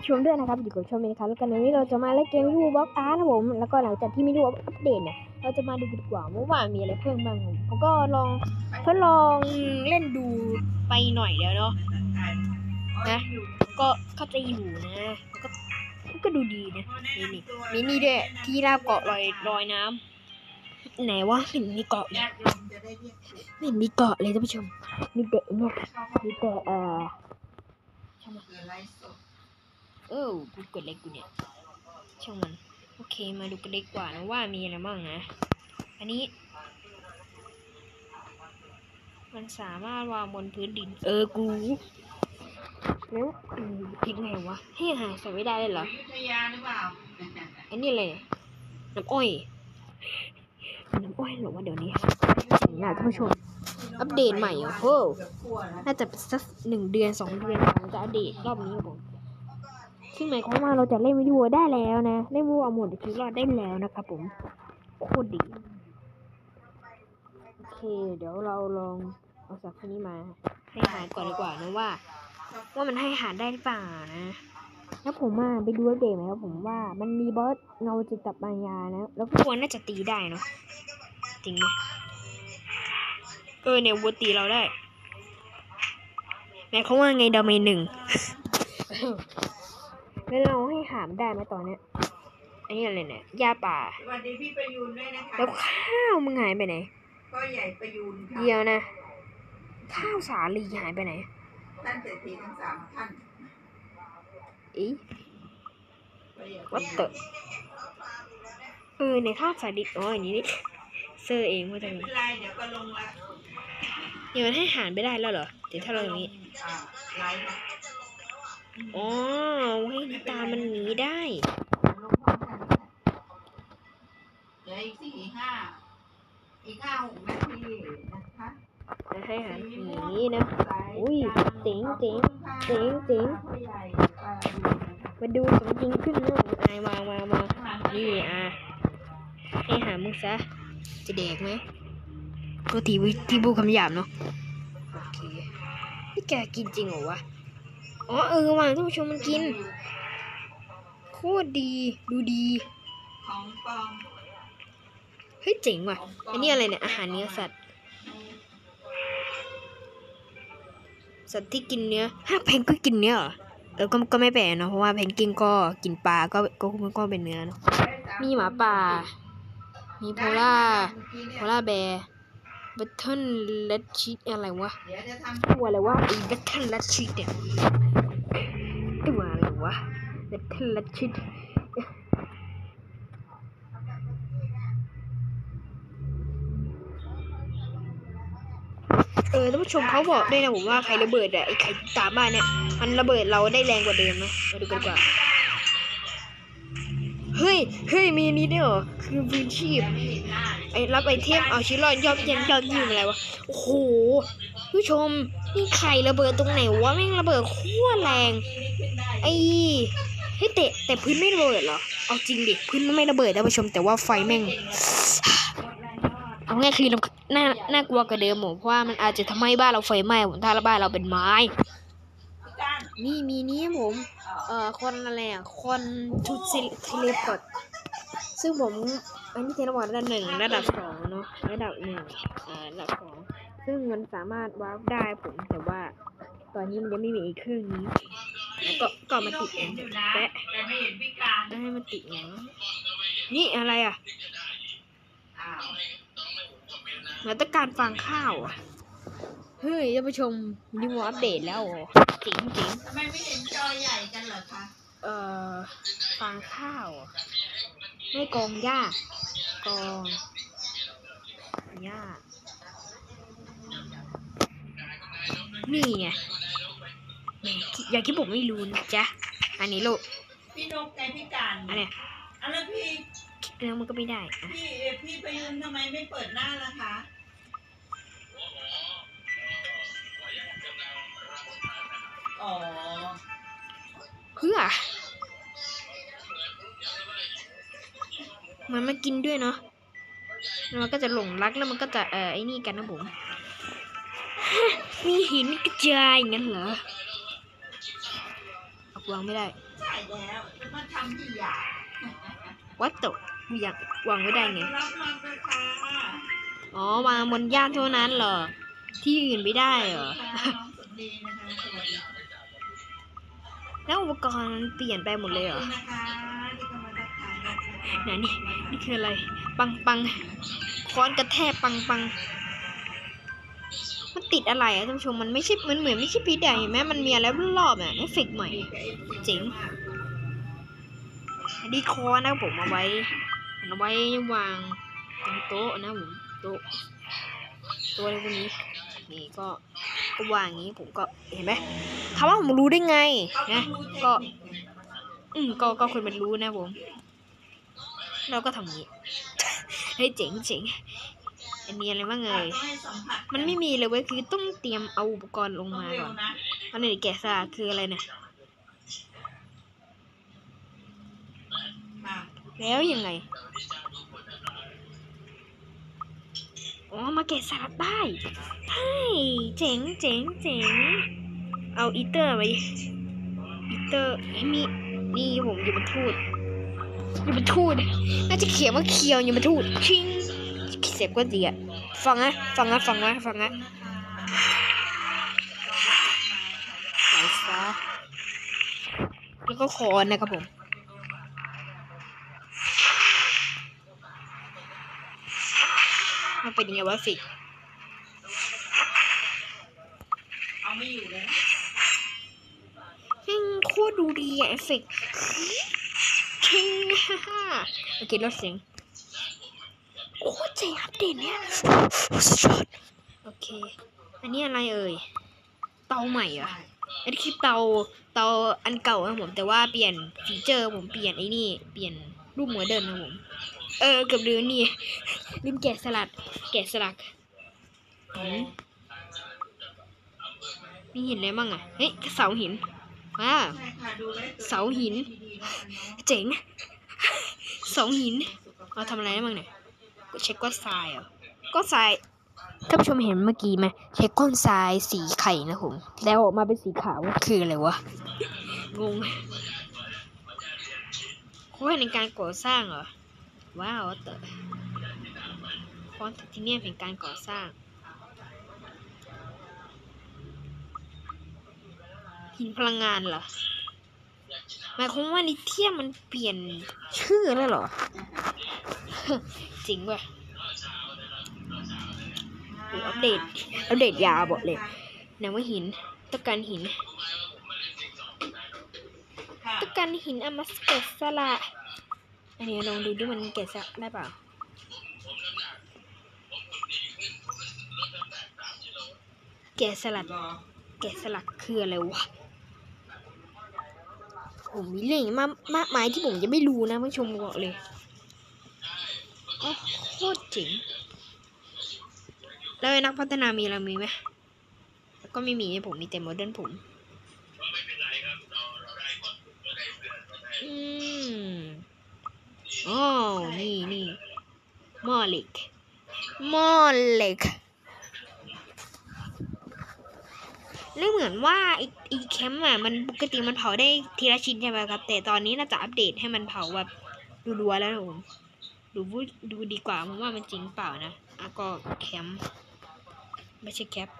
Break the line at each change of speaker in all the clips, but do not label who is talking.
ชมด้วยนะครับอยู่กับชมเองครับแล้วกันวันนี้เราจะมาเล่นเกมมิดูบล็อกอาร์ตนะผมแล้วก็หลังจากที่มิดูอัปเดตเนี่ยเราจะมาดูดีกว่าว่ามีอะไรเพิ่มบ้างผมก็ทดลองเล่นดูไปหน่อยแล้วเนาะนะก็เข้าใจอยู่นะก็ดูดีนะนี่ด้วยที่ราบเกาะลอยน้ำไหนวะเห็นมีเกาะเลยไม่เห็นมีเกาะเลยท่านผู้ชมมีแต่เนี่ยมีแต่ใช่ไหมกูกดเล็กกูเนี่ยช่างมันโอเคมาดูกันดีกว่านะว่ามีอะไรบ้างนะอันนี้มันสามารถวางบนพื้นดินกูแล้วทิ้งไงวะให้หายใส่ไม่ได้เลยเหรออันนี้อะไรน้ำอ้อยหรอว่าเดี๋ยวนี้อยากท่านผู้ชมอัปเดตใหม่โอ้น่าจะสัก1 เดือน 2 เดือนผมจะอัปเดตรอบนี้ผมซึ่งหมายความว่าเราจะเล่นวิดีโอได้แล้วนะเล่นวิดีโอหมดชีวิตรอดได้แล้วนะครับผมโคตรดีโอเคเดี๋ยวเราลองเอาสัตว์พวกนี้มาให้อาหารก่อนดีกว่านะว่ามันให้อาหารได้หรือเปล่านะแล้วผมไปดูอัปเดตไหมครับผมว่ามันมีบอสเงาจิตปัญญานะแล้วพวกน่าจะตีได้เนาะจริงไหมเนี่ยวัวตีเราได้แม้เขาว่าไงดาเมจ 1แล้วเราให้หามได้ไหมตอนนี้อันนี้อะไรเนี่ยหญ้าป่า
สวัสดีพี่ประยูนด้วยนะคะ
แล้วข้าวมึงหายไปไหน
ก็ใหญ่ประยูนค่ะ
เดียวนะข้าวสาลีหายไปไหน
ท่านเศรษฐีทั้ง3 ท่าน
วัดเตอในข้าวสาลีอย่างนี้นี่เซอร์เองว่าจะมี
เดี๋ยวก็ลงละ
เดี๋ยวมันให้หารไม่ได้แล้วเหรอเดี๋ยวถ้าเราอย่างนี้ให้ตามันหนีได้
อีก 5-6 นาทีนะคะ
ให้หารหนีนะอุ้ยเจ๋งมาดูสมจริงขึ้นนะมานี่ให้หามึงซะจะเด็กไหมก็ที่บูคำหยาบเนาะโอเคนี่แกกินจริงเหรอวะว่ะท่านผู้ชมมันกินโคตรดีดูดี
ของปลอม
เฮ้ยเจ๋งว่ะอันนี้อะไรเนี่ยอาหารเนื้อสัตว์ที่กินเนื้อเพนก็กินเนื้อก็ไม่แปลกเนาะเพราะว่าเพนกินก็กินปลาก็เป็นเนื้อเนาะมีหมาป่ามีโพล่าแบร์บัตเทิลเลดชีสอะไรวะตัวอะไรวะบัตเทิลเลดชีสเนี่ยตัวอะไรวะบัตเทิลเลดชีสท่านผู้ชมเขาบอกด้วยนะผมว่าใครระเบิดไอ้ไข่ตาบ้านเนี่ยมันระเบิดเราได้แรงกว่าเดิมนะมาดูกันดีกว่าเฮ้ยมีนี้ด้วยเหรอคือพื้นชีพรับไอเทมเอาชีวิตรอดยอดเยี่ยมอะไรวะโอ้โหผู้ชมนี่ไข่ระเบิดตรงไหนวะแม่งระเบิดโคตรแรงแต่พื้นไม่ระเบิดเหรอเอาจริงดิพื้นมันไม่ระเบิดท่านผู้ชมแต่ว่าไฟแม่งเอาง่ายคือน่ากลัวกว่าเดิมเพราะว่ามันอาจจะทำให้บ้านเราไฟไหม้ถ้าบ้านเราเป็นไม้นี่มีนี้ผมคนอะไรคนชุดเทเลพอร์ตซึ่งผมอันนี้เทเลพอร์ตระดับ 1ระดับ 2เนาะระดับ 1ระดับ 2ซึ่งมันสามารถวาร์ปได้ผมแต่ว่าตอนนี้มันยังไม่มีอีกเครื่องนี้แล้วก็มาติดแปะ
ไม่เห็นพิการ
ให้มันติดนี่อะไรเราต้องการฟังข้าวเฮ้ยท่านผู้ชมนิวอัปเดตแล้วจริง
ทำไมไม่เห็นจอใหญ่กันเหรอคะ
ฟังข้าวไม่กองหญ้นี่ไงอย่างที่ผมไม่รู้นะจ๊ะอันนี้ลูก
พี่นกไงพิการ
อันเนี้ย
แล้วพี่
แล้วมันก็ไม่ได้
พี่ประยุนทำไมไม่เปิดหน้าล่ะคะ
เพื่อมันมากินด้วยเนาะมันก็จะหลงรักแล้วมันก็จะไอ้นี่กันนะผมมีหินกระจายงั้นเหรอวางไม่ได้
ใช่แล้วจะมาทำที่อยาก
วัดตกอยากวางไว้ได้ไง
รับมันไปค่ะ
อ๋อวางบนย่านเท่านั้นเหรอที่อื่นไม่ได้เหรอ
น้องสุดดีนะคะสวัสดี
แล้วอุปกรณ์มันเปลี่ยนไปหมดเลยเหรอ
นะคะที่กำลังทักทายนะคะ
ไหนนี่คืออะไรปังปังค้อนกระแทกปังปังมันติดอะไรอะท่านผู้ชมมันไม่ใช่มันเหมือนไม่ใช่พีดอะเห็นไหมมันมีอะไรรอบๆอะเอฟเฟกต์ใหม่เจ๋งอันนี้ค้อนนะผมเอาไว้วางตรงโต๊ะนะผมโต๊ะอะไรพวกนี้นี่ก็วางอย่างนี้ผมก็เห็นไหมถามว่าผมรู้ได้ไงนะก็คนมันรู้นะผมเราก็ทำอย่างนี้ เฮ้ยเจ๋งอันนี้อะไรบ้างมันไม่มีเลยเว้ยคือต้องเตรียมเอาอุปกรณ์ลงมาก่อนอันนี้แกะสลักคืออะไรเนี่ยแล้วยังไงอ๋อมาแกะสลักได้ใช่เจ๋งเอาอีเตอร์ไปมีนี่ผมอยู่บนทูดน่าจะเขียนว่าเคียวอยู่บนทูดชิงเสียบก็ดีอะฟังนะใส่ซะแล้วก็คอนนะครับผมมันเป็นยังไงวะฟิก
เอาไม่อยู่เลย
โคตรดูดีอะเอฟเฟกต์ชิงโอเคลดเสียงโอ้เจ๋งอัปเดตเนี่ยสุดโอเคอันนี้อะไรเอ่ยเตาใหม่เหรออันนี้คือเตาอันเก่านะผมแต่ว่าเปลี่ยนฟีเจอร์ผมเปลี่ยนไอ้นี่เปลี่ยนรูปโมเดิร์นนะผมเกือบลืมนี่ลืมแกะสลักนี่เห็นอะไรบ้างอะเฮ้ยเสาหินเสาหินเจ๋งเสาหินเราทำอะไรได้บ้างเนี่ยเช็คก้อนทรายเหรอก้อนทรายท่านผู้ชมเห็นเมื่อกี้ไหมเช็คก้อนทรายสีไข่นะผมแล้วออกมาเป็นสีขาวคืออะไรวะงงโค้ดในการก่อสร้างเหรอว้าวเต๋อคอนที่เนี่ยเป็นการก่อสร้างหินพลังงานเหรอหมายความว่านิเทียมมันเปลี่ยนชื่อแล้วเหรอ จริงว่ะอัปเดตยาวบอกเลยนะว่าหินต้องการหินเอามาแกะสลักอันนี้ลองดูดิมันแกะสลักได้เปล่าแกะสลักคืออะไรวะผมมีเรื่องมากมายที่ผมจะไม่รู้นะผู้ชมบอกเลยโอ้โคตรเจ๋งแล้วนักพัฒนามีอะไรมีไหมก็ไม่มีผมมีแต่โมเดิร์นผมอ๋อนี่หม้อเหล็กแล้วเหมือนว่าอีแคมป์มันปกติมันเผาได้ทีละชิ้นใช่ไหมครับแต่ตอนนี้น่าจะอัปเดตให้มันเผาแบบรัวๆแล้วนะผมดูดีกว่าผมว่ามันจริงเปล่านะก็แคมป์ไม่ใช่แคป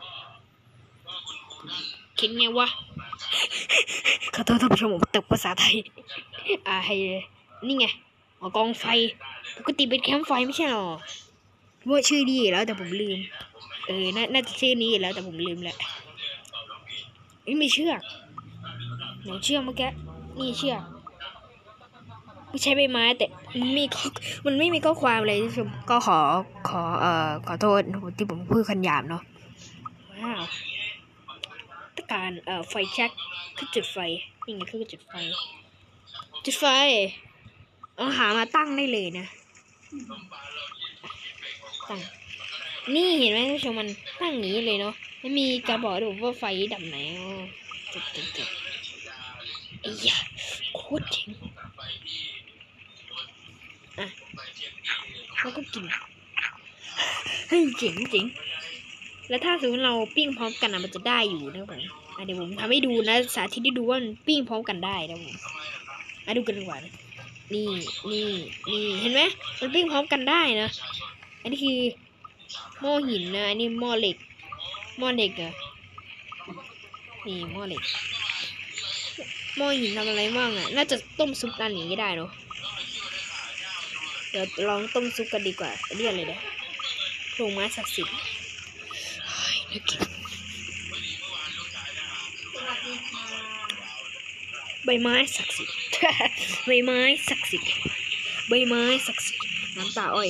คิดไงวะขอโทษท่านผู้ชมผมตกภาษาไทยให้นี่ไงกองไฟปกติเป็นแคมป์ไฟไม่ใช่หรอว่าชื่อดีแล้วแต่ผมลืมน่าจะชื่อนี้แล้วแต่ผมลืมแหละไม่เชือกหนูเชือกเมื่อกี้นี่เชือกไม่ใช่ใบไม้แต่มันไม่มีข้อความเลยท่านผู้ชมก็ขอโทษที่ผมพูดคำหยาบเนาะว้าวต้องการไฟแช็กคือจุดไฟนี่ไงคือจุดไฟเอาหามาตั้งได้เลยนะตั้งนี่เห็นไหมท่านผู้ชมมันตั้งอย่างนี้เลยเนาะไม่มีกระบอกดูว่าไฟดับไหนจุดไอ้ยาโคตรเจ๋งแล้วก็กินเฮ้ยเจ๋งแล้วถ้าสมมติเราปิ้งพร้อมกันมันจะได้อยู่นะผมเดี๋ยวผมทำให้ดูนะสาธิตให้ดูว่ามันปิ้งพร้อมกันได้นะผมมาดูกันดีกว่านะนี่เห็นไหมมันปิ้งพร้อมกันได้นะอันนี้คือหม้อหินนะอันนี้หม้อเหล็กอะนี่หม้อเหล็กหม้อหินทำอะไรบ้างอ่ะน่าจะต้มซุปด้านนี้ก็ได้เนาะเดี๋ยวลองต้มซุปกันดีกว่าอันนี้อะไรเนี่ยโครงไม้ศักดิ์สิทธิ์น่ากิน
สวัสดีค่ะ
ใบไม้ศักดิ์สิทธิ์ ใบไม้ศักดิ์สิทธิ์ใบไม้ศักดิ์สิทธิ์น้ำตาอ้อย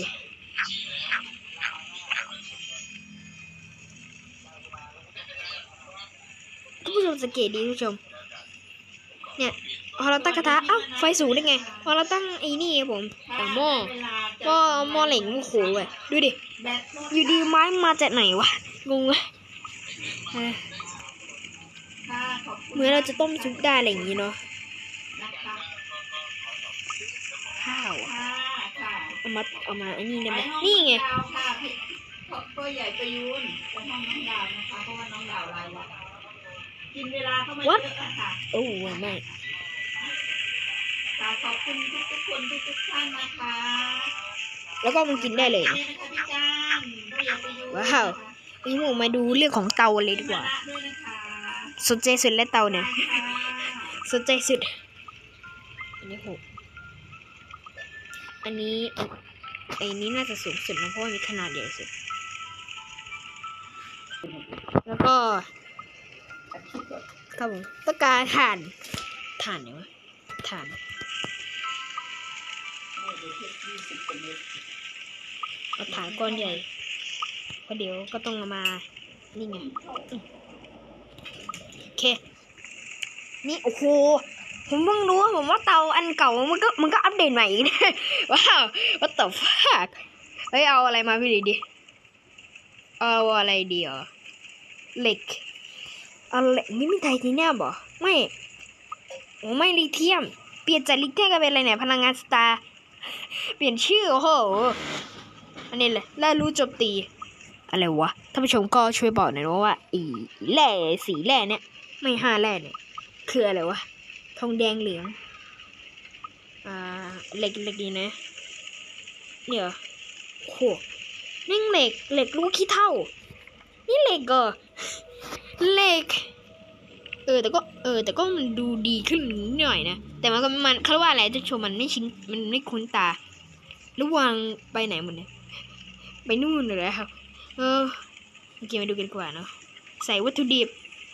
ท่านผู้ชมสังเกตดีท่านผู้ชมเนี่ยพอเราตั้งกระทะเอ้าไฟสูงได้ไงพอเราตั้งไอ้นี่ครับผมหม้อเหล็กโอ้โหเว้ยดูดิ
แบตหมด
อยู่ดีไม้มาจากไหนวะงงเลยเออ
ค่ะขอบคุณ
เหมือนเราจะต้มซุปได้อะไรอย่างงี้เนาะ
นะคะ
ข้าวอะ
ค่ะค่ะ
เอามาอันนี้ได้ไหม
ไปห้อ
นี่ไง
องดาวค่ะพ่อใหญ่ประยูนไปห้องน้องดาวนะคะเพราะว่าน้องดาวรายวันกินเวลาเข้ามาเยอะอะค่ะ
โอ้ไม่
ค่ะขอบคุณทุกคนทุกท่านนะคะ
แล้วก็มันกินได้เลย
นี่นะคะพี่การพ่อใหญ่ประยูน
ว้าว นี่ผมมาดูเรื่องของเตาเลยดีกว่า
ด้วยนะคะ
สนใจสุดและเตาเนี่ย
ค่ะ
สนใจสุด อันนี้6อันนี้น่าจะสูงสุดนะเพราะว่ามีขนาดใหญ่สุด แล้วก็ครับผมต้องการถ่านเนี่ยวะถ่านเอาถ่านก้อนใหญ่เพราะเดี๋ยวก็ต้องเอามานี่ไงโอเคนี่โอ้โหผมเพิ่งรู้ผมว่าเตาอันเก่ามันก็อัปเดตใหม่อีกนะ ว้าว what the fuck เฮ้ยเอาอะไรมาพี่ดิเอาอะไรดีอ่ะเหล็กเอาเหล็กไม่มีไทเทเนียมบ่ไม่โอ้ไม่ลิเธียมเปลี่ยนจากลิเธียมก็เป็นอะไรเนี่ยพลังงานสตาร์เปลี่ยนชื่อโอ้โหอันนี้เลยแล้วรู้จบตีอะไรวะท่านผู้ชมก็ช่วยบอกหน่อยว่าแร่สีแร่เนี่ยไม่5แร่เนี่ยคืออะไรวะทองแดงเหลืองเหล็กดีนะเนี่ยโอ้โหนี่เหล็กลูกขี้เท่านี่เหล็กเหล็กแต่ก็มันดูดีขึ้นหน่อยนะแต่มันเขาว่าอะไรจะชมมันไม่คุ้นตาระวังไปไหนหมดเนี่ยไปนู่นเลยครับโอเคมาดูกันดีกว่าเนาะใส่วัตถุดิบ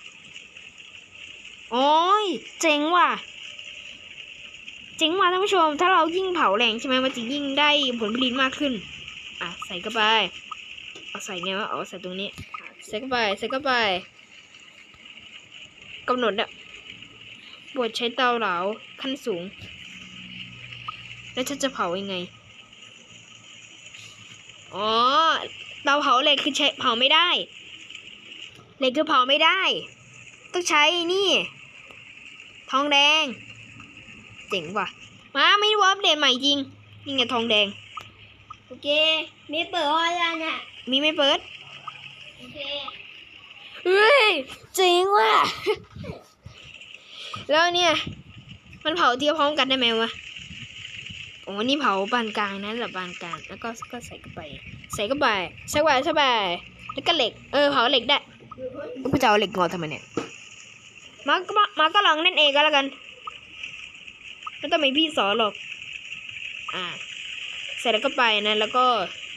โอ้ยเจ๋งว่ะท่านผู้ชมถ้าเรายิ่งเผาแรงใช่ไหมมันจะยิ่งได้ผลผลิตมากขึ้นใส่เข้าไปเอาใส่ไงวะใส่ตรงนี้ใส่เข้าไปกำหนดอะบดใช้เตาเหลาขั้นสูงแล้วฉันจะเผายังไงเตาเผาเหล็กคือใช้เผาไม่ได้เหล็กคือเผาไม่ได้ต้องใช้นี่ทองแดงเจ๋งว่ะไม่รู้อัปเดตใหม่จริงนี่ไงทองแดงโอเคมีเปิดห้อยยังเนี่ยมีไม่เปิดโอเคเฮ้ยจริงว่ะ แล้วเนี่ยมันเผาเทียบพร้อมกันได้ไหมวะนี่เผาปานกลางนะแบบปานกลางแล้วก็ใส่เข้าไปแล้วก็เหล็กเผาเหล็กได้กูจะเอาเหล็กงอทำไมเนี่ยมาก็ลองเล่นเองก็แล้วกันไม่ต้องมีพี่สอนหรอกใส่แล้วก็ไปนะแล้วก็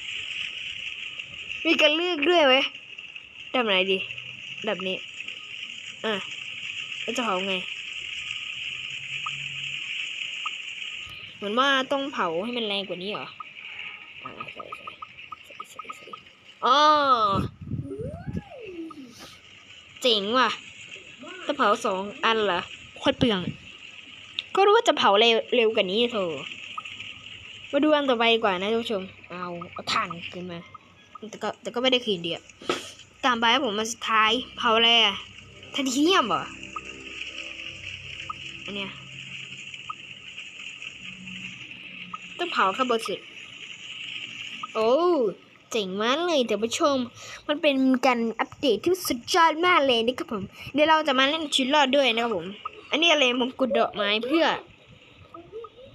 มีการเลือกด้วยไหมแบบไหนดีแบบนี้แล้วจะเผาไงเหมือนว่าต้องเผาให้มันแรงกว่านี้เหรอใส่เจ๋งว่ะต้องเผา2 อันเหรอโคตรเปลืองก็รู้ว่าจะเผาเร็วกว่านี้โถมาดูอันต่อไปดีกว่านะท่านผู้ชมเอาถ่านขึ้นมาแต่ก็ไม่ได้คืนเดียวตามไปผมมาสุดท้ายเผาอะไรไทเทเนียมเหรออันเนี้ยต้องเผาข้างบนสุดโอ้เจ๋งมากเลยท่านผู้ชมมันเป็นการอัปเดตที่สุดยอดมากเลยนะครับผมเดี๋ยวเราจะมาเล่นชีวิตรอดด้วยนะครับผมอันนี้อะไรมงกุฎดอกไม้เพื่อ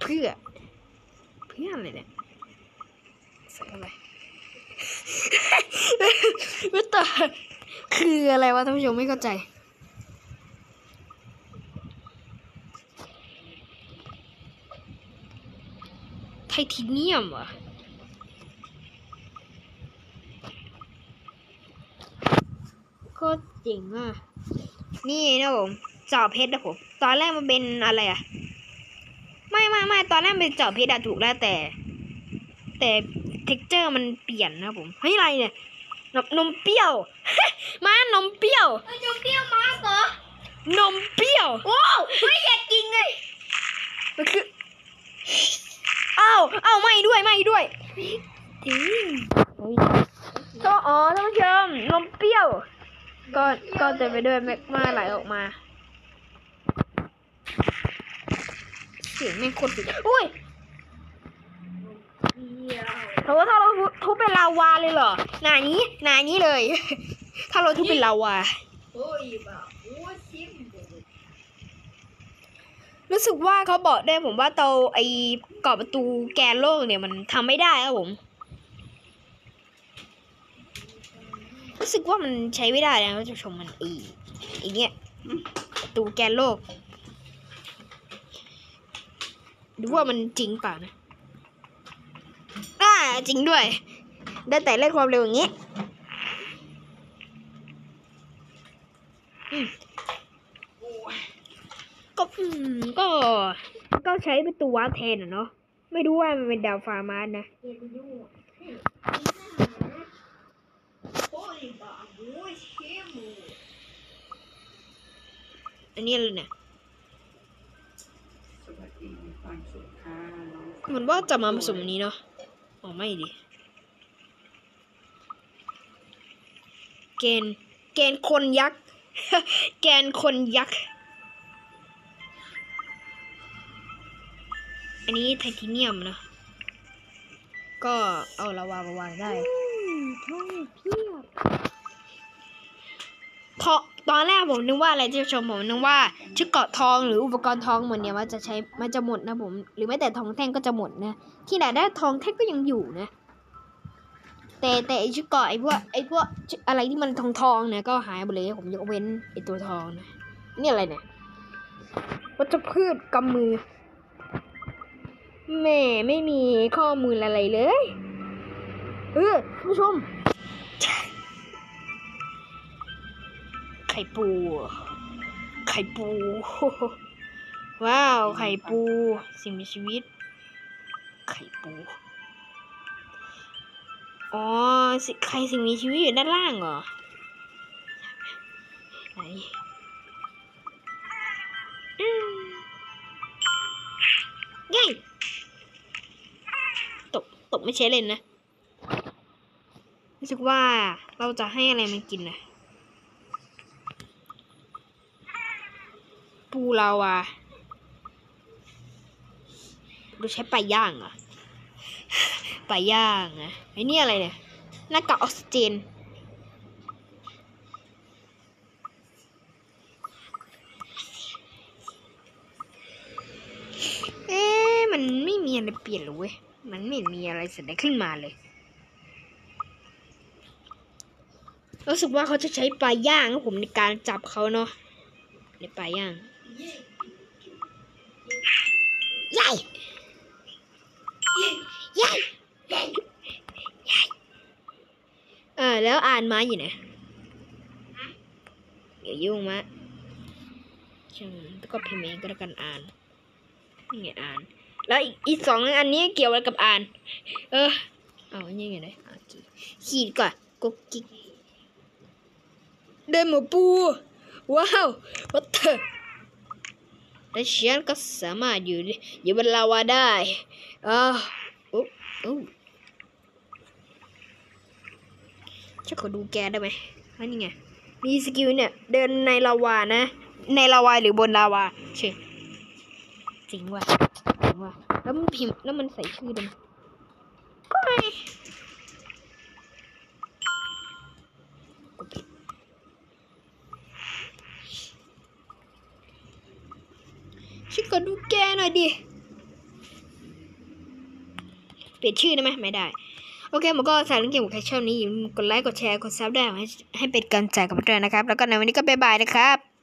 เพื่ออะไรเนี่ยใส่อะไรไม่ต่อคืออะไรวะท่านผู้ชมไม่เข้าใจไทเทเนียมเหรอก็เจ๋งอ่ะนี่นะผมเจาะเพชรนะผมตอนแรกมันเป็นอะไรอ่ะไม่ตอนแรกเป็นเจาะเพชรอะถูกแล้วแต่เท็กเจอร์มันเปลี่ยนนะผมเฮ้ยอะไรเนี่ยนมเปรี้ยว มานมเปรี้ยวนมเปรี้ยวมาเหรอนมเปรี้ยวโอ้ไม่อยากกินเลยมันคืออ้าวไม่ด้วยก็ท่านผู้ชมนมเปรี้ยวก็จะไปด้วยแมกมาไหลออกมาเสียงไม่โคตรดีอุ้ยถ้าเราทุบเป็นลาวาเลยเหรอหนานี้เลย ถ้าเราทุบเป็นลาวารู้สึกว่าเขาบอกได้ผมว่าเตาไอ้กรอบประตูแกนโลกเนี่ยมันทำไม่ได้ครับผมรู้สึกว่ามันใช้ไม่ได้นะท่านผู้ชมมันอีเนี้ยประตูแกนโลกดูว่ามันจริงเปล่านะจริงด้วยได้แต่เล่นความเร็วอย่างนี้ก็ใช้เป็นตัววาร์ปแทนเนาะไม่รู้ว่ามันเป็นดาวฟาร์มาสนะอันนี้อะไรเนี่ยเหมือนว่าจะมาผสมอันนี้เนาะอ๋อไม่ดิแกนคนยักษ์ แกนคนยักษ์อันนี้ไทเทเนียมนะก็เอาลาวามาวางได้ท่องเพียบตอนแรกผมนึกว่าอะไรที่ชมผมนึกว่าชุดเกราะทองหรืออุปกรณ์ทองหมดเนี่ยมันจะหมดนะผมหรือแม้แต่ทองแท่งก็จะหมดนะที่ไหนได้ทองแท่งก็ยังอยู่นะแต่ไอชุดเกราะไอพวกอะไรที่มันทองเนี่ยก็หายไปเลยผมยกเว้นไอตัวทองนะนี่อะไรเนี่ยวัชพืชกำมือแม่ไม่มีข้อมูลอะไรเลยผู้ชมไข่ปูว้าวไข่ปูสิ่งมีชีวิตไข่ปูอ๋อสิ่งมีชีวิตอยู่ด้านล่างเหรอไหนไงตกไม่ใช่เล่นนะรู้สึกว่าเราจะให้อะไรมันกินนะปูลาวาดูใช้ปลาย่างอ่ะปลาย่างนะไอ้นี่อะไรเนี่ยหน้ากากออกซิเจนมันไม่มีอะไรเปลี่ยนเลยเว้ยมันไม่มีอะไรแสดงขึ้นมาเลยรู้สึกว่าเขาจะใช้ปลาย่างครับผมในการจับเขาเนาะในปลาย่างใหญ่แล้วอ่านมาอยู่ไหนอย่ายุ่งมะช่างแล้วก็พิมพ์เองก็แล้วกันอ่านนี่ไงอ่านแล้วอีก2อันนี้เกี่ยวอะไรกับอ่านเอานี่ไงเลยขีดก่อนกุ๊กกิ๊กเดินหมูปูว้าววัดเถอะและฉันก็สามารถอยู่บนลาวาได้ฉันขอดูแกได้ไหมนี่ไงมีสกิลเนี่ยเดินในลาวานะในลาวาหรือบนลาวาเชื่อจริงว่ะแล้วมันพิมพ์แล้วมันใส่ชื่อด้วยก็ไงฉันขอดูแกหน่อยดิเปลี่ยนชื่อได้ไหมไม่ได้โอเคผมก็สายเล่นเกมของใครชอบนี้อย่าลืมกดไลค์กดแชร์กดซับด้วยให้เป็นกำลังใจกับผมด้วยนะครับแล้วก็ในวันนี้ก็บ๊ายบายนะครับ